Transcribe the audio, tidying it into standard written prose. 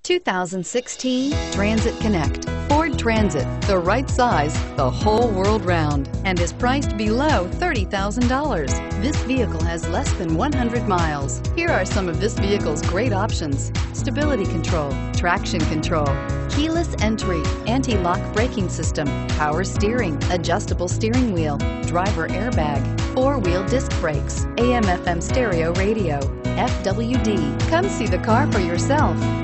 2016 Transit Connect. Ford Transit, the right size the whole world round, and is priced below $30,000. This vehicle has less than 100 miles. Here are some of this vehicle's great options: stability control, traction control, keyless entry, anti-lock braking system, power steering, adjustable steering wheel, driver airbag, four-wheel disc brakes, AM/FM stereo radio, FWD. Come see the car for yourself.